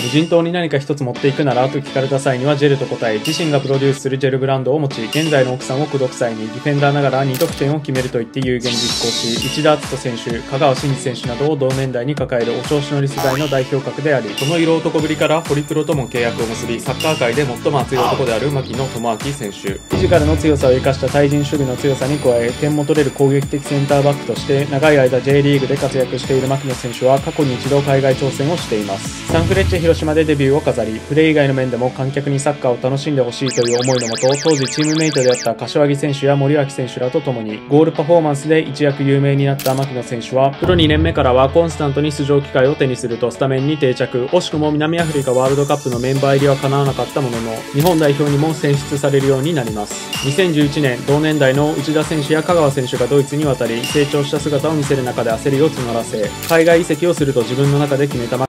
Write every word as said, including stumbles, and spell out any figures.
無人島に何か一つ持っていくならと聞かれた際にはジェルと答え、自身がプロデュースするジェルブランドを持ち、現在の奥さんを口説く際にディフェンダーながらに得点を決めると言って有言実行し、内田篤人選手、香川真司選手などを同年代に抱えるお調子乗り世代の代表格であり、その色男ぶりからホリプロとも契約を結び、サッカー界で最も熱い男である牧野智章選手。フィジカルの強さを生かした対人守備の強さに加え、点も取れる攻撃的センターバックとして長い間 J リーグで活躍している牧野選手は過去に一度海外挑戦をしています。サンフレッチェ広島でデビューを飾り、プレー以外の面でも観客にサッカーを楽しんでほしいという思いのもと、当時チームメイトであった柏木選手や森脇選手らと共にゴールパフォーマンスで一躍有名になった牧野選手は、プロにねんめからはコンスタントに出場機会を手にするとスタメンに定着。惜しくも南アフリカワールドカップのメンバー入りは叶わなかったものの、日本代表にも選出されるようになります。にせんじゅういちねん、同年代の内田選手や香川選手がドイツに渡り、成長した姿を見せる中で焦りを募らせ、海外移籍をすると自分の中で決めた